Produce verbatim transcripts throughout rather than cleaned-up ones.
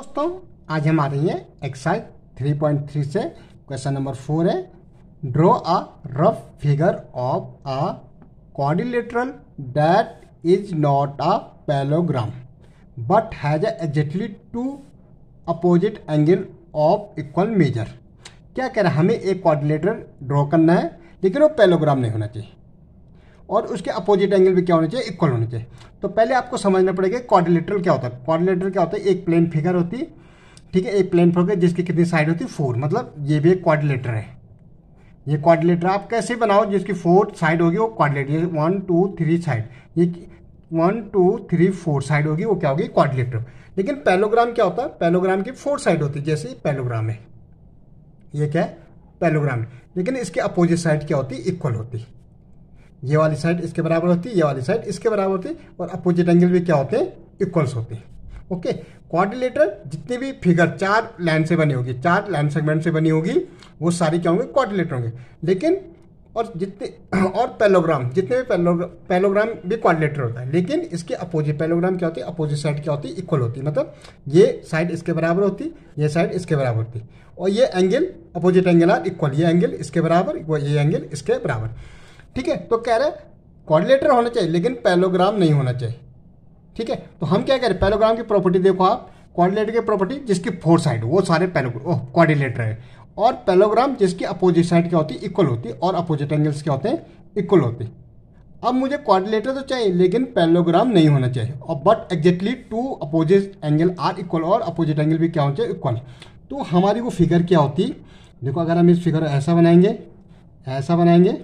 दोस्तों आज हम आ रही हैं एक्सरसाइज थ्री पॉइंट थ्री से क्वेश्चन नंबर फोर है draw a rough figure of a quadrilateral that is not a parallelogram but has exactly two opposite angle of equal measure. क्या कह रहा है, हमें एक क्वाड्रिलेटरल ड्रॉ करना है लेकिन वो पैलोग्राम नहीं होना चाहिए और उसके अपोजिट एंगल भी क्या होने चाहिए, इक्वल होने चाहिए। तो पहले आपको समझना पड़ेगा क्वाड्रिलेटरल क्या होता है। क्वाड्रिलेटरल क्या होता है, एक प्लेन फिगर होती है, ठीक है, एक प्लेन फिगर जिसकी कितनी साइड होती है, फोर। मतलब ये भी एक क्वाड्रिलेटर है। ये क्वाड्रिलेटर आप कैसे बनाओ जिसकी फोर साइड होगी वो क्वाड्रिलेटर, ये वन टू थ्री साइड, ये one two three four side होगी वो क्या होगी, क्वाड्रिलेटर। लेकिन पैलोग्राम क्या होता है, पैलोग्राम की फोर साइड होती है, जैसे पैलोग्राम है, ये क्या है, पैलोग्राम है। लेकिन इसके अपोजिट साइड क्या होती है, इक्वल होती है। ये वाली साइड इसके बराबर होती है, ये वाली साइड इसके बराबर होती है और अपोजिट एंगल भी क्या होते हैं, इक्वल्स होते हैं। ओके, क्वाड्रिलेटर जितनी भी फिगर चार लाइन से बनी होगी, चार लाइन सेगमेंट से बनी होगी, वो सारी क्या होंगे, क्वाड्रिलेटर होंगे। लेकिन और जितने और पैलोग्राम, जितने भी पैलोग्राम पैलोग्राम भी क्वाड्रिलेटर होता है, लेकिन इसके अपोजिट पैलोग्राम क्या होती है, अपोजिट साइड क्या होती है, इक्वल होती है। मतलब ये साइड इसके बराबर होती है, ये साइड इसके बराबर होती है और ये angle opposite angle are equal, ये एंगल इसके बराबर, वो ये एंगल इसके बराबर। ठीक है, तो कह रहे हैं क्वाड्रिलेटर होना चाहिए लेकिन पैलोग्राम नहीं होना चाहिए। ठीक है, तो हम क्या कह रहे हैं, पैलोग्राम की प्रॉपर्टी देखो आप, क्वाड्रिलेटर की प्रॉपर्टी जिसकी फोर साइड वो सारे पैलोग्राम क्वाड्रिलेटर है, और पैलोग्राम जिसकी अपोजिट साइड क्या होती है, इक्वल होती है और अपोजिट एंगल्स क्या होते हैं, इक्वल होते हैं। अब मुझे क्वाड्रिलेटर तो चाहिए लेकिन पैलोग्राम नहीं होना चाहिए, और but exactly two opposite angle are equal, और अपोजिट एंगल भी क्या होना चाहिए, इक्वल। तो हमारी वो फिगर क्या होती है, देखो अगर हम इस फिगर ऐसा बनाएंगे, ऐसा बनाएंगे,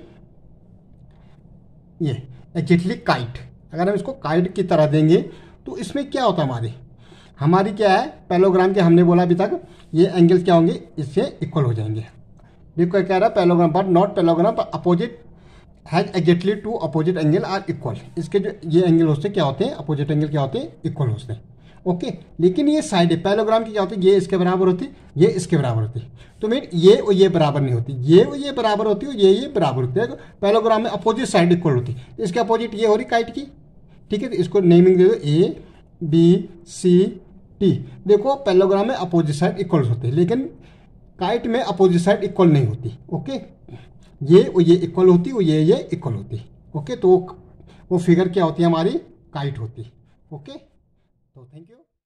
ये एग्जैक्टली काइट, अगर हम इसको काइट की तरह देंगे तो इसमें क्या होता है, हमारी हमारी क्या है, पैलोग्राम के हमने बोला अभी तक, ये एंगल्स क्या होंगे, इससे इक्वल हो जाएंगे। देखो कह रहा है पैलोग्राम बट नॉट पैलोग्राम पर opposite has exactly two opposite angle are equal. इसके जो ये एंगल होते क्या होते हैं, अपोजिट एंगल क्या होते हैं, इक्वल होते हैं। ओके, लेकिन ये साइड है पैलोग्राम की क्या होती है, ये इसके बराबर होती है, ये इसके बराबर होती है। तो मीन ये और ये बराबर नहीं होती, ये और ये बराबर होती है, ये ये बराबर होती है। पैलोग्राम में अपोजिट साइड इक्वल होती है, तो इसके अपोजिट ये हो रही काइट की। ठीक है, तो इसको नेमिंग दे दो ए बी सी टी। देखो पैलोग्राम में अपोजिट साइड इक्वल होते हैं लेकिन काइट में अपोजिट साइड इक्वल नहीं होती। ओके, ये और ये इक्वल होती है और ये ये इक्वल होती है। ओके, तो वो फिगर क्या होती है, हमारी काइट होती है। ओके, तो थैंक यू।